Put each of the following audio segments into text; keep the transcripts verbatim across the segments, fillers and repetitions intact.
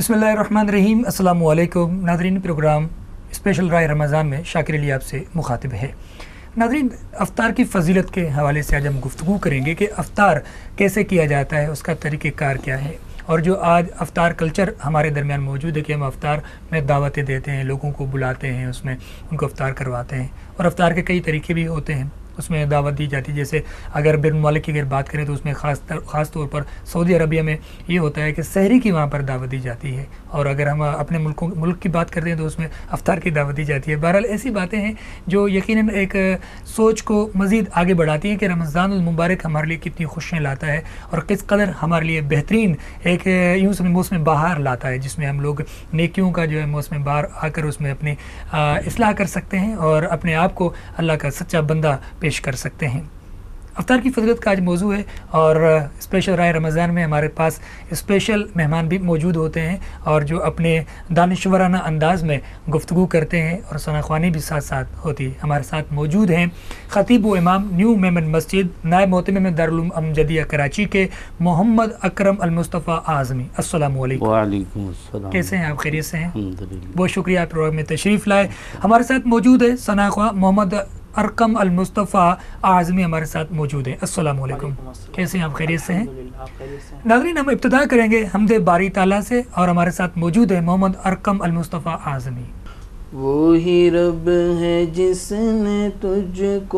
بسم اللہ الرحمن الرحیم۔ السلام علیکم ناظرین، پروگرام اسپیشل رائے رمضان میں شاکر علی آپ سے مخاطب ہے۔ ناظرین، افطار کی فضیلت کے حوالے سے آج ہم گفتگو کریں گے کہ افطار کیسے کیا جاتا ہے، اس کا طریقہ کار کیا ہے، اور جو آج افطار کلچر ہمارے درمیان موجود ہے کہ ہم افطار میں دعوتیں دیتے ہیں، لوگوں کو بلاتے ہیں، اس میں ان کو افطار کرواتے ہیں، اور افطار کے کئی طریقے بھی ہوتے ہیں، اس میں دعوت دی جاتی ہے۔ جیسے اگر بین الممالک کی اگر بات کریں تو اس میں خاص خاص طور پر سعودی عربیہ میں یہ ہوتا ہے کہ سحری کی وہاں پر دعوت دی جاتی ہے، اور اگر ہم اپنے ملکوں ملک کی بات کرتے ہیں تو اس میں افطار کی دعوت دی جاتی ہے۔ بہرحال ایسی باتیں ہیں جو یقیناً ایک سوچ کو مزید آگے بڑھاتی ہیں کہ رمضان المبارک ہمارے لیے کتنی خوشیاں لاتا ہے اور کس قدر ہمارے لیے بہترین ایک یوں سمجھ موسم بہار لاتا ہے، جس میں ہم لوگ نیکیوں کا جو ہے موسم بہار آ کر اس میں اپنی اصلاح کر سکتے ہیں اور اپنے آپ کو اللہ کا سچا بندہ پیش کر سکتے ہیں۔ افطار کی فضیلت کا آج موضوع ہے، اور اسپیشل رائے رمضان میں ہمارے پاس اسپیشل مہمان بھی موجود ہوتے ہیں اور جو اپنے دانشورانہ انداز میں گفتگو کرتے ہیں، اور ثنا خوانی بھی ساتھ ساتھ ہوتی ہے۔ ہمارے ساتھ موجود ہیں خطیب و امام نیو میمن مسجد نائب محتمم دارالعلوم امجدیہ کراچی کے محمد اکرم المصطفیٰ اعظمی۔ السلام علیکم۔ وعلیکم السلام۔ کیسے ہیں آپ؟ خیریت سے ہیں؟ الحمدللہ۔ بہت شکریہ آپ پروگرام میں تشریف لائے۔ ہمارے ساتھ موجود ہے ثنا خواہ محمد ارکم المصطفیٰ اعظمی ہمارے ساتھ موجود ہیں۔ السلام علیکم، کیسے ہیں آپ؟ خیریت سے ہیں؟ ناظرین، ہم ابتدا کریں گے حمد باری تعالیٰ سے، اور ہمارے ساتھ موجود ہے محمد ارکم المصطفیٰ اعظمی۔ وہی رب ہے جس نے تجھ کو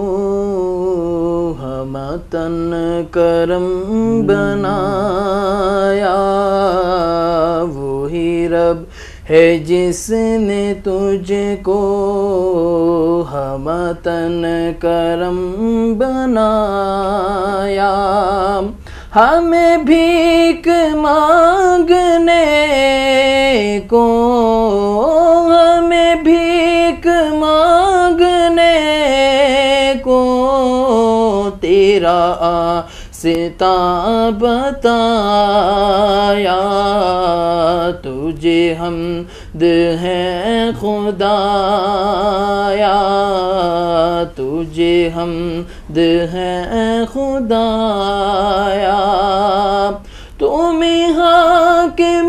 ہمتن کرم بنایا، وہی رب ہے جس نے تجھ کو ہمتن کرم بنایا، ہمیں بھیک مانگنے کو ہمیں بھیک مانگنے کو تیرا آستہ بتایا، تجھے حمد ہے خدایا، تجھے حمد ہے خدایا، تم حاکم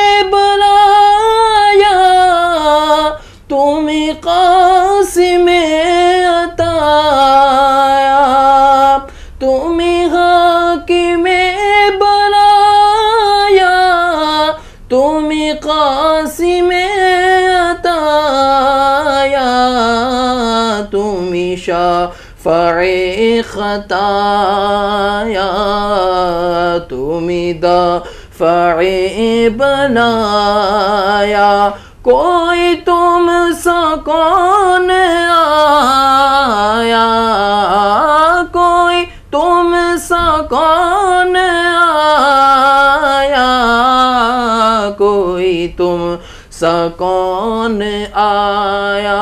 بلایا، تم قاسم عطایا، تم حاکم بلایا، تم قاسم عطایا، تم شافع خطایا، تم دافع بلایا، کوئی تم سا کون آیا، کوئی تم سا کون آیا، کوئی تم سا کون آیا،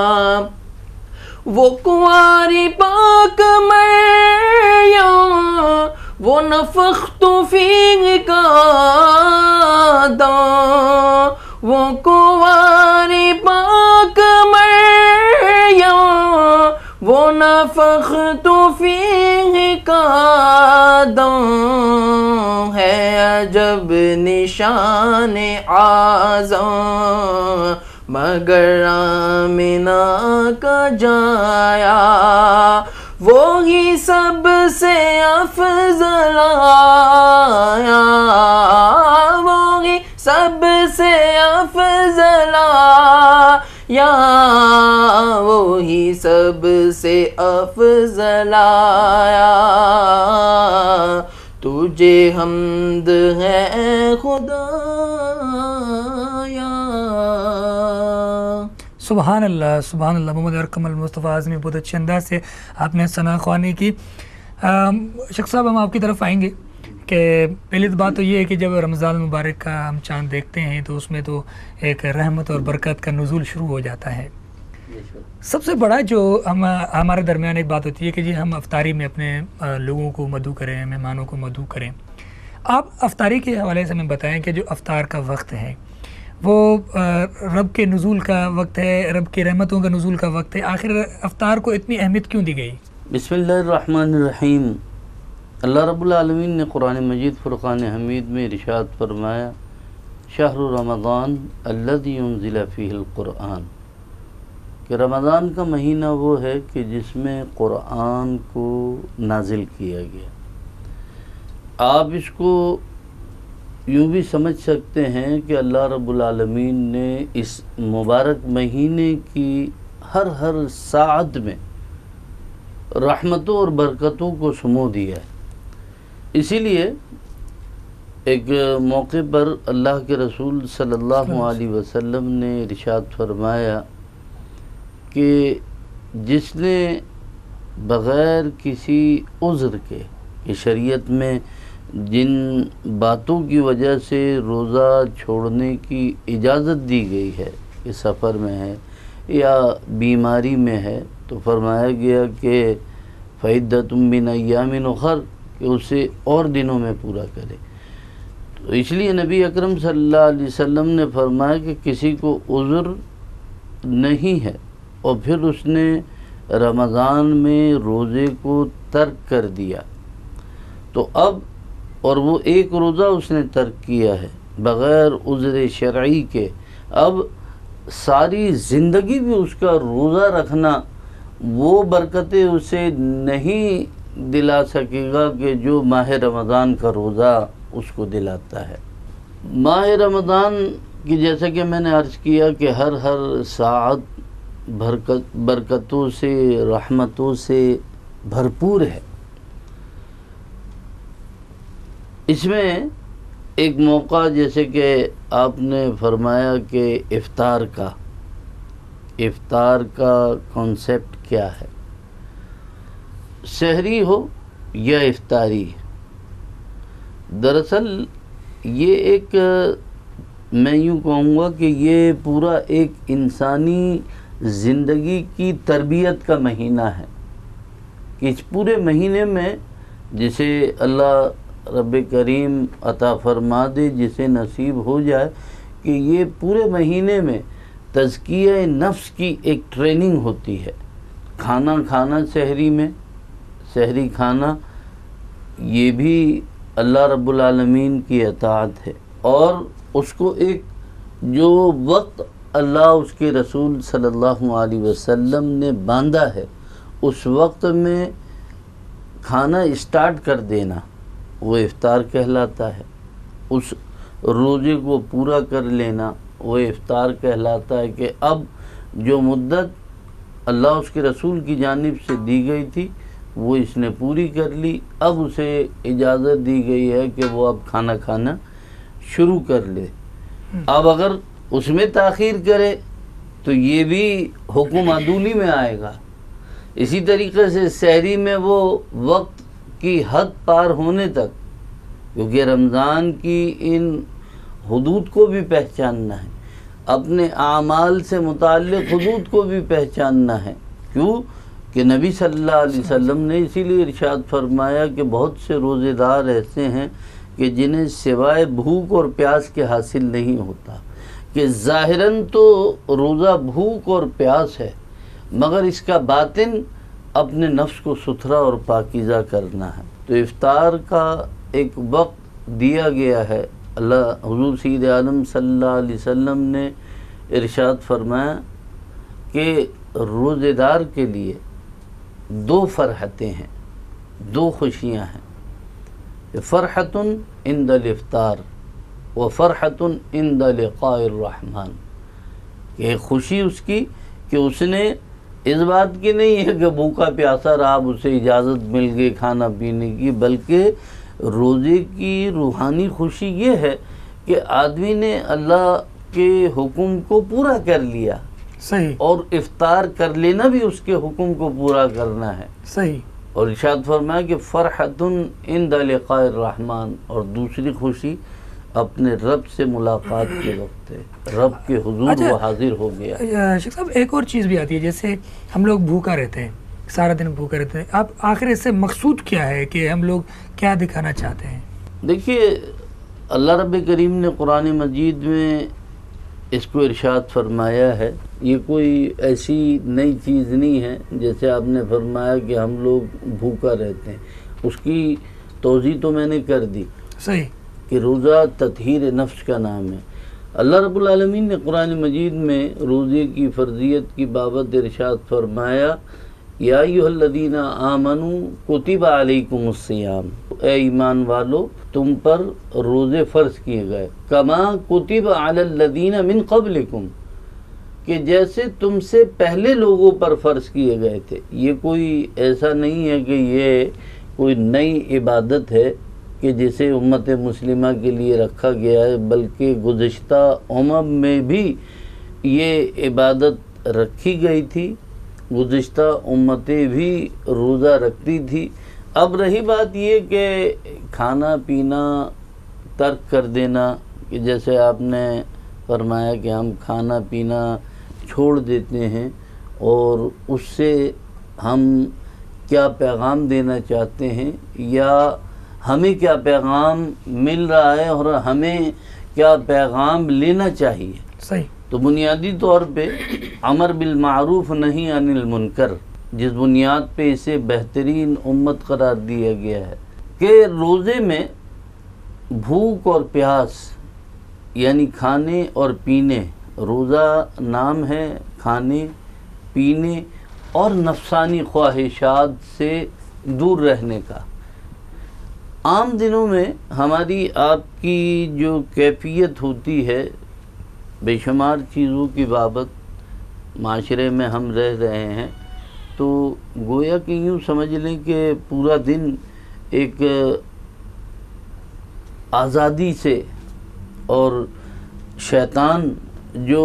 وہ کنواری پاک مریم، وہ نفخت فیہ کا دم، وہ کنواری پاک مریم، وہ نفخت فیہ کا دم، ہے عجب نشان اعظم مگر آمنہ کا جایا، وہی سب سے افضل آیا، وہی سب سے افضل آیا، وہی سب سے افضل آیا، تجھے حمد ہے خدایا۔ سبحان اللہ، سبحان اللہ۔ محمد ارکم المصطفیٰ اعظمی، بہت اچھے انداز سے آپ نے ثنا خوانی کی۔ شخص صاحب، ہم آپ کی طرف آئیں گے کہ پہلی بات تو یہ ہے کہ جب رمضان المبارک کا ہم چاند دیکھتے ہیں تو اس میں تو ایک رحمت اور برکت کا نزول شروع ہو جاتا ہے۔ سب سے بڑا جو ہم ہمارے درمیان ایک بات ہوتی ہے کہ جی ہم افطاری میں اپنے لوگوں کو مدعو کریں، مہمانوں کو مدعو کریں۔ آپ افطاری کے حوالے سے ہمیں بتائیں کہ جو افطار کا وقت ہے وہ رب کے نزول کا وقت ہے، رب کی رحمتوں کا نزول کا وقت ہے، آخر افطار کو اتنی اہمیت کیوں دی گئی؟ بسم اللہ الرحمن الرحیم۔ اللہ رب العالمین نے قرآن مجید فرقان حمید میں ارشاد فرمایا شہر رمضان الذی انزل فیہ القرآن، کہ رمضان کا مہینہ وہ ہے کہ جس میں قرآن کو نازل کیا گیا۔ آپ اس کو یوں بھی سمجھ سکتے ہیں کہ اللہ رب العالمین نے اس مبارک مہینے کی ہر ہر ساعت میں رحمتوں اور برکتوں کو سمو دیا ہے۔ اسی لیے ایک موقع پر اللہ کے رسول صلی اللہ علیہ وسلم نے ارشاد فرمایا کہ جس نے بغیر کسی عذر کے، کہ شریعت میں جن باتوں کی وجہ سے روزہ چھوڑنے کی اجازت دی گئی ہے، کہ سفر میں ہے یا بیماری میں ہے، تو فرمایا گیا کہ فعدۃ من ایام اخر، کہ اسے اور دنوں میں پورا کرے۔ تو اس لیے نبی اکرم صلی اللہ علیہ وسلم نے فرمایا کہ کسی کو عذر نہیں ہے اور پھر اس نے رمضان میں روزے کو ترک کر دیا، تو اب اور وہ ایک روزہ اس نے ترک کیا ہے بغیر عذر شرعی کے، اب ساری زندگی بھی اس کا روزہ رکھنا وہ برکتیں اسے نہیں دلا سکے گا کہ جو ماہ رمضان کا روزہ اس کو دلاتا ہے۔ ماہ رمضان کی جیسا کہ میں نے عرض کیا کہ ہر ہر ساعت برکت برکتوں سے، رحمتوں سے بھرپور ہے۔ اس میں ایک موقع جیسے کہ آپ نے فرمایا کہ افطار کا افطار کا کانسیپٹ کیا ہے، سحری ہو یا افطاری۔ دراصل یہ ایک، میں یوں کہوں گا کہ یہ پورا ایک انسانی زندگی کی تربیت کا مہینہ ہے، کہ اس پورے مہینے میں جسے اللہ رب کریم عطا فرما دے، جسے نصیب ہو جائے کہ یہ پورے مہینے میں تزکیہ نفس کی ایک ٹریننگ ہوتی ہے۔ کھانا کھانا سحری میں، سحری کھانا یہ بھی اللہ رب العالمین کی اطاعت ہے، اور اس کو ایک جو وقت اللہ اس کے رسول صلی اللہ علیہ وسلم نے باندھا ہے، اس وقت میں کھانا اسٹارٹ کر دینا وہ افطار کہلاتا ہے، اس روزے کو پورا کر لینا وہ افطار کہلاتا ہے، کہ اب جو مدت اللہ اس کے رسول کی جانب سے دی گئی تھی وہ اس نے پوری کر لی، اب اسے اجازت دی گئی ہے کہ وہ اب کھانا کھانا شروع کر لے۔ اب اگر اس میں تاخیر کرے تو یہ بھی حکم عدولی میں آئے گا۔ اسی طریقے سے سحری میں وہ وقت کی حد پار ہونے تک، کیونکہ رمضان کی ان حدود کو بھی پہچاننا ہے، اپنے اعمال سے متعلق حدود کو بھی پہچاننا ہے۔ کیوں کہ نبی صلی اللہ علیہ وسلم نے اسی لیے ارشاد فرمایا کہ بہت سے روزے دار ایسے ہیں کہ جنہیں سوائے بھوک اور پیاس کے حاصل نہیں ہوتا، کہ ظاہراً تو روزہ بھوک اور پیاس ہے، مگر اس کا باطن اپنے نفس کو ستھرا اور پاکیزہ کرنا ہے۔ تو افطار کا ایک وقت دیا گیا ہے۔ اللہ حضور سید عالم صلی اللہ علیہ وسلم نے ارشاد فرمایا کہ روزے دار کے لیے دو فرحتیں ہیں، دو خوشیاں ہیں، فرحۃ عند الافطار و فرحۃ عند لقاء الرحمن، کہ ایک خوشی اس کی کہ اس نے اس بات کی نہیں ہے کہ بھوکا پیاسا رہا، اسے اجازت مل گئی کھانا پینے کی، بلکہ روزے کی روحانی خوشی یہ ہے کہ آدمی نے اللہ کے حکم کو پورا کر لیا، صحیح، اور افطار کر لینا بھی اس کے حکم کو پورا کرنا ہے، صحیح۔ اور ارشاد فرمایا کہ فرحۃ عند لقاء الرحمن، اور دوسری خوشی اپنے رب سے ملاقات کے وقت ہے، رب کے حضور اچھا، وہ حاضر ہو گیا۔ شیخ صاحب ایک اور چیز بھی آتی ہے، جیسے ہم لوگ بھوکا رہتے ہیں، سارا دن بھوکا رہتے ہیں، اب آخر اس سے مقصود کیا ہے کہ ہم لوگ کیا دکھانا چاہتے ہیں؟ دیکھیے اللہ رب کریم نے قرآن مجید میں اس کو ارشاد فرمایا ہے، یہ کوئی ایسی نئی چیز نہیں ہے، جیسے آپ نے فرمایا کہ ہم لوگ بھوکا رہتے ہیں، اس کی توضیح تو میں نے کر دی، صحیح، کہ روزہ تطہیر نفس کا نام ہے، اللہ رب العالمین نے قرآن مجید میں روزے کی فرضیت کی بابت ارشاد فرمایا، یا ایھا الذین آمنوا کتب علیکم الصیام، اے ایمان والو تم پر روزے فرض کیے گئے، کما کتب علی الذین من قبلکم، کہ جیسے تم سے پہلے لوگوں پر فرض کیے گئے تھے۔ یہ کوئی ایسا نہیں ہے کہ یہ کوئی نئی عبادت ہے کہ جسے امت مسلمہ کے لیے رکھا گیا ہے، بلکہ گزشتہ امم میں بھی یہ عبادت رکھی گئی تھی، گزشتہ امتیں بھی روزہ رکھتی تھی۔ اب رہی بات یہ کہ کھانا پینا ترک کر دینا، کہ جیسے آپ نے فرمایا کہ ہم کھانا پینا چھوڑ دیتے ہیں، اور اس سے ہم کیا پیغام دینا چاہتے ہیں، یا ہمیں کیا پیغام مل رہا ہے اور ہمیں کیا پیغام لینا چاہیے۔ صحیح۔ تو بنیادی طور پہ امر بالمعروف نہی عن المنکر، جس بنیاد پہ اسے بہترین امت قرار دیا گیا ہے کہ روزے میں بھوک اور پیاس یعنی کھانے اور پینے، روزہ نام ہے کھانے پینے اور نفسانی خواہشات سے دور رہنے کا۔ عام دنوں میں ہماری آپ کی جو کیفیت ہوتی ہے بے شمار چیزوں کی بابت، معاشرے میں ہم رہ رہے ہیں، تو گویا کہ یوں سمجھ لیں کہ پورا دن ایک آزادی سے، اور شیطان جو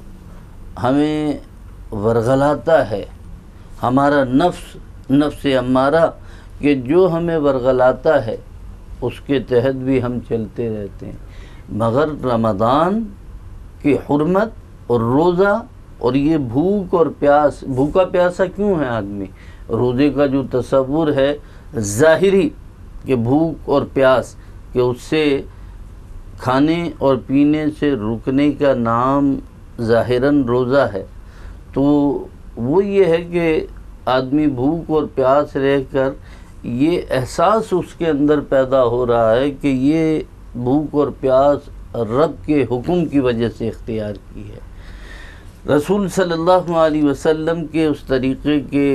ہمیں ورغلاتا ہے، ہمارا نفس نفس امارہ کہ جو ہمیں ورغلاتا ہے اس کے تحت بھی ہم چلتے رہتے ہیں، مگر رمضان کی حرمت اور روزہ اور یہ بھوک اور پیاس، بھوکا پیاسا کیوں ہے آدمی؟ روزے کا جو تصور ہے ظاہری کہ بھوک اور پیاس، کہ اس سے کھانے اور پینے سے رکنے کا نام ظاہراً روزہ ہے، تو وہ یہ ہے کہ آدمی بھوک اور پیاس رہ کر یہ احساس اس کے اندر پیدا ہو رہا ہے کہ یہ بھوک اور پیاس رب کے حکم کی وجہ سے اختیار کی ہے، رسول صلی اللہ علیہ وسلم کے اس طریقے کے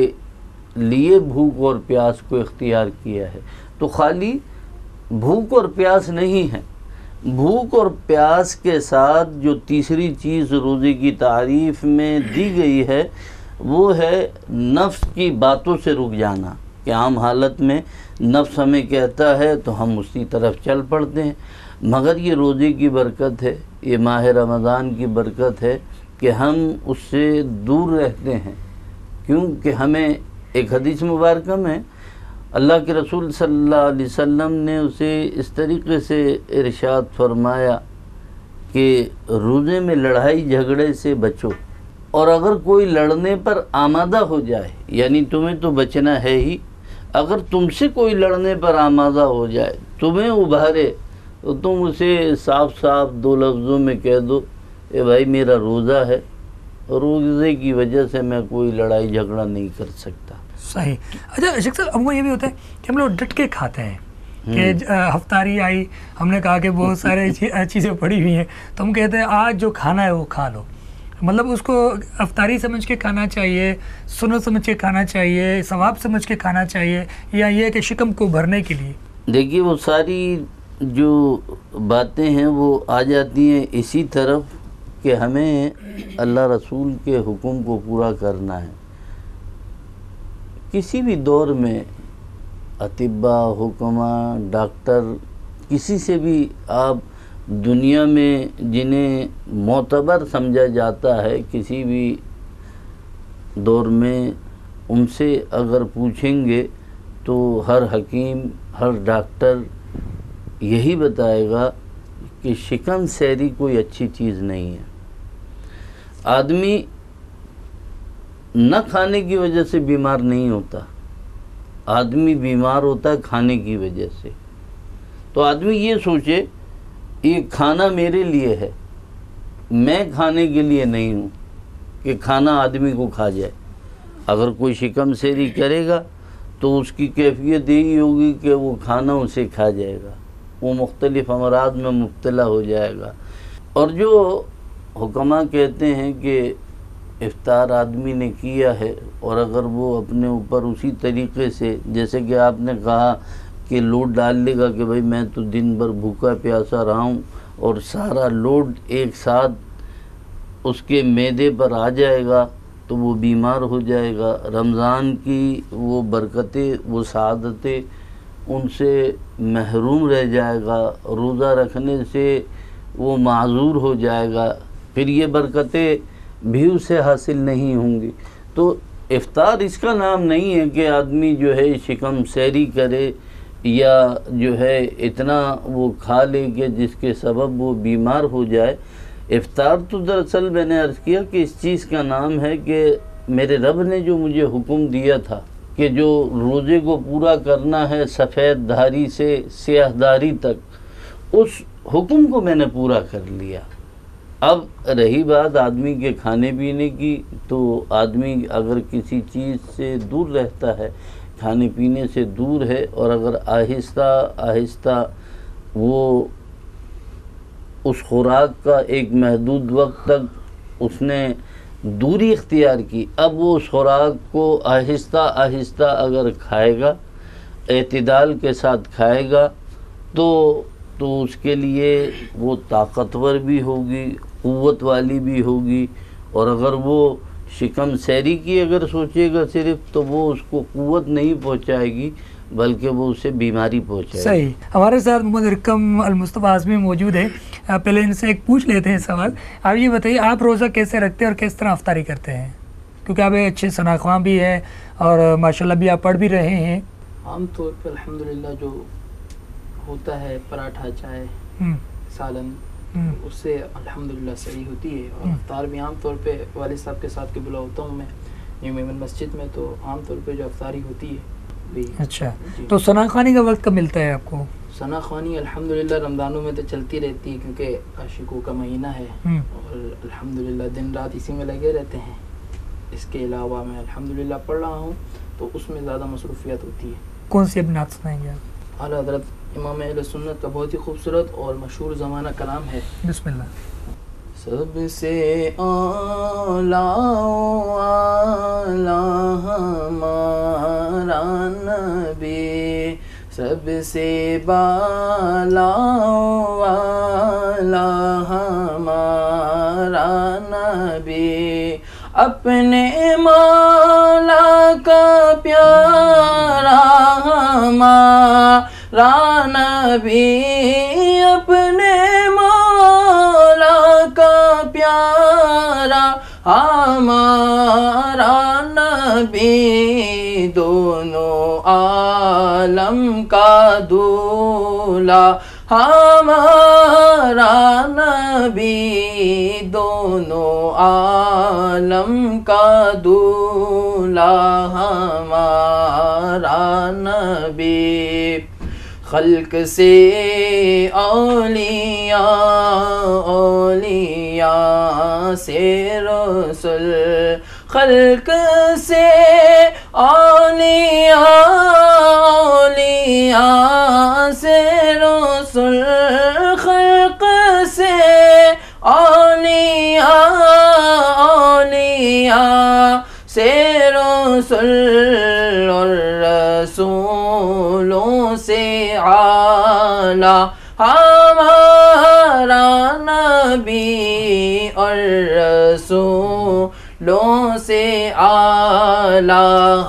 لیے بھوک اور پیاس کو اختیار کیا ہے۔ تو خالی بھوک اور پیاس نہیں ہے، بھوک اور پیاس کے ساتھ جو تیسری چیز روزے کی تعریف میں دی گئی ہے وہ ہے نفس کی باتوں سے رک جانا، کہ عام حالت میں نفس ہمیں کہتا ہے تو ہم اسی طرف چل پڑتے ہیں، مگر یہ روزے کی برکت ہے، یہ ماہ رمضان کی برکت ہے کہ ہم اس سے دور رہتے ہیں، کیونکہ ہمیں ایک حدیث مبارکہ میں اللہ کے رسول صلی اللہ علیہ وسلم نے اسے اس طریقے سے ارشاد فرمایا کہ روزے میں لڑائی جھگڑے سے بچو، اور اگر کوئی لڑنے پر آمادہ ہو جائے، یعنی تمہیں تو بچنا ہے ہی، اگر تم سے کوئی لڑنے پر آمادہ ہو جائے، تمہیں ابھارے، تو تم اسے صاف صاف دو لفظوں میں کہہ دو اے بھائی میرا روزہ ہے، روزے کی وجہ سے میں کوئی لڑائی جھگڑا نہیں کر سکتا۔ صحیح۔ اچھا شیخ صاحب، اب وہ یہ بھی ہوتا ہے کہ ہم لوگ ڈٹ کے کھاتے ہیں، کہ ہفتاری آئی، ہم نے کہا کہ بہت سارے چیزیں پڑی ہوئی ہیں، تو ہم کہتے ہیں آج جو کھانا ہے وہ کھا لو، مطلب اس کو افطاری سمجھ کے کھانا چاہیے، سنت سمجھ کے کھانا چاہیے، ثواب سمجھ کے کھانا چاہیے، یا یہ کہ شکم کو بھرنے کے لیے؟ دیکھیے وہ ساری جو باتیں ہیں وہ آ جاتی ہیں اسی طرف کہ ہمیں اللہ رسول کے حکم کو پورا کرنا ہے۔ کسی بھی دور میں اطباء، حکماء، ڈاکٹر، کسی سے بھی آپ دنیا میں جنہیں معتبر سمجھا جاتا ہے کسی بھی دور میں، ان سے اگر پوچھیں گے تو ہر حکیم، ہر ڈاکٹر یہی بتائے گا کہ شکم سیری کوئی اچھی چیز نہیں ہے۔ آدمی نہ کھانے کی وجہ سے بیمار نہیں ہوتا، آدمی بیمار ہوتا ہے کھانے کی وجہ سے۔ تو آدمی یہ سوچے یہ کھانا میرے لیے ہے، میں کھانے کے لیے نہیں ہوں کہ کھانا آدمی کو کھا جائے۔ اگر کوئی شکم سیری کرے گا تو اس کی کیفیت یہی ہوگی کہ وہ کھانا اسے کھا جائے گا، وہ مختلف امراض میں مبتلا ہو جائے گا۔ اور جو حکماء کہتے ہیں کہ افطار آدمی نے کیا ہے اور اگر وہ اپنے اوپر اسی طریقے سے، جیسے کہ آپ نے کہا کہ لوڈ ڈال لے گا کہ بھائی میں تو دن بھر بھوکا پیاسا رہا ہوں، اور سارا لوڈ ایک ساتھ اس کے معدے پر آ جائے گا تو وہ بیمار ہو جائے گا، رمضان کی وہ برکتیں، وہ سعادتیں ان سے محروم رہ جائے گا، روزہ رکھنے سے وہ معذور ہو جائے گا، پھر یہ برکتیں بھی اسے حاصل نہیں ہوں گی۔ تو افطار اس کا نام نہیں ہے کہ آدمی جو ہے شکم سیری کرے یا جو ہے اتنا وہ کھا لے کہ جس کے سبب وہ بیمار ہو جائے۔ افطار تو دراصل میں نے عرض کیا کہ اس چیز کا نام ہے کہ میرے رب نے جو مجھے حکم دیا تھا کہ جو روزے کو پورا کرنا ہے سفید دھاری سے سیاہ دھاری تک، اس حکم کو میں نے پورا کر لیا۔ اب رہی بات آدمی کے کھانے پینے کی، تو آدمی اگر کسی چیز سے دور رہتا ہے، کھانے پینے سے دور ہے، اور اگر آہستہ آہستہ وہ اس خوراک کا ایک محدود وقت تک اس نے دوری اختیار کی، اب وہ اس خوراک کو آہستہ آہستہ اگر کھائے گا، اعتدال کے ساتھ کھائے گا، تو تو اس کے لیے وہ طاقتور بھی ہوگی، قوت والی بھی ہوگی، اور اگر وہ شکم سیری کی اگر سوچے گا صرف، تو وہ اس کو قوت نہیں پہنچائے گی بلکہ وہ اسے بیماری پہنچائے گی۔ صحیح۔ ہمارے ساتھ محمد رقم المصطفیٰ اعظمی موجود ہے، پہلے ان سے ایک پوچھ لیتے ہیں سوال۔ آپ یہ بتائیے آپ روزہ کیسے رکھتے ہیں اور کس طرح افطاری کرتے ہیں؟ کیونکہ آپ اچھے ثناخواں بھی ہیں اور ماشاءاللہ بھی آپ پڑھ بھی رہے ہیں۔ عام طور پر الحمدللہ جو ہوتا ہے پراٹھا، چائے، سالن، اس سے الحمدللہ صحیح ہوتی ہے، اور افطار بھی عام طور پہ والد صاحب کے ساتھ قبلہ ہوتا ہوں میں امام مسجد میں، تو عام طور پہ جو افطاری ہوتی ہے۔ اچھا، تو ثنا خوانی کا وقت کب ملتا ہے آپ کو؟ ثنا خوانی الحمدللہ رمضانوں میں تو چلتی رہتی ہے کیونکہ عاشقوں کا مہینہ ہے، اور الحمدللہ دن رات اسی میں لگے رہتے ہیں۔ اس کے علاوہ میں الحمدللہ پڑھ رہا ہوں تو اس میں زیادہ مصروفیت ہوتی ہے۔ کون سی اب نعت سنائیں گے آپ؟ اعلیٰ حضرت امام اہل سنت کا بہت ہی خوبصورت اور مشہور زمانہ کلام ہے۔ بسم اللہ۔ سب سے اعلیٰ اعلیٰ ہمارا نبی، سب سے بالا والا ہمارا نبی، اپنے مولا کا پیارا ہمارا نبی، اپنے مولا کا پیارا ہمارا نبی، دونوں عالم کا دولا ہمارا نبی، دونوں عالم کا دولا ہمارا نبی، خلق سے اولیاء، اولیاء سے رسول، خلق سے اولیاء، اولیاء سے رسول، خلق سے اولیاء، اولیاء سے رسول، اور رسولوں سے اعلیٰ ہمارا نبی، اور رسولوں سے اعلیٰ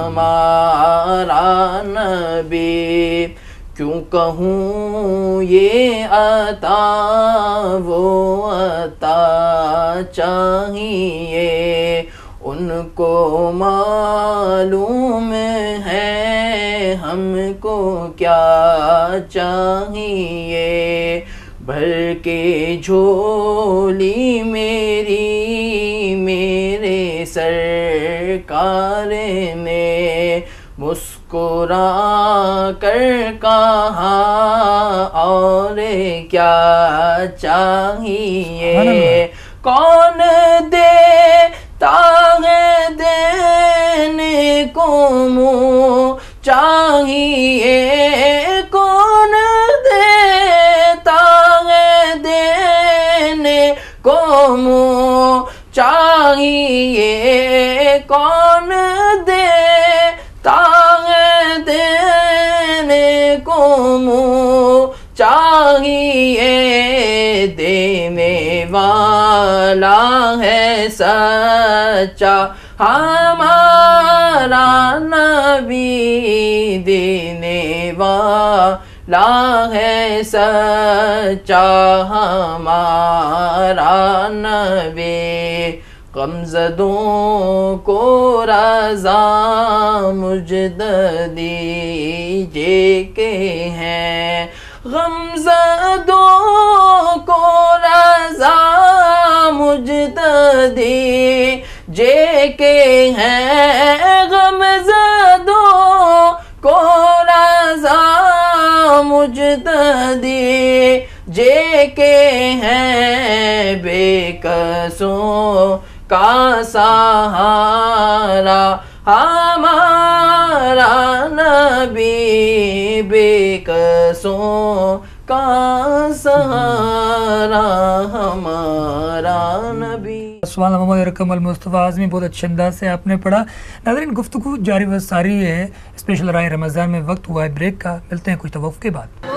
ہمارا نبی، کیوں کہوں یہ عطا وہ عطا چاہیے، ان کو معلوم ہے ہم کو کیا چاہیے، بھر کے جھولی میری میرے سرکار نے، مسکرا کر کہا اور کیا چاہیے، کون دیتا ہے دینے کو منہ چاہیے، کون دیتا ہے دینے کون دیتا ہے دینے کو منہ چاہیے دینے والا ہے سچا ہمارا نبی دینے والا ہے سچا ہمارا نبی غمزدوں کو رضا مجد دیجئے کہ ہیں غمزدوں کو رضا مجد دیجئے کہ ہیں غمزدوں کو رضا مجد دیجئے کہ ہیں بے کسوں کا سہارا ہمارا نبی بے کسوں کا سہارا ہمارا نبی۔ سبحان اللہ محمد رقم المصطفیٰ اعظمی، بہت اچھے انداز سے آپ نے پڑھا۔ ناظرین گفتگو جاری و ساری ہے، اسپیشل رائے رمضان میں وقت ہوا ہے بریک کا، ملتے ہیں کچھ توقف کے بعد۔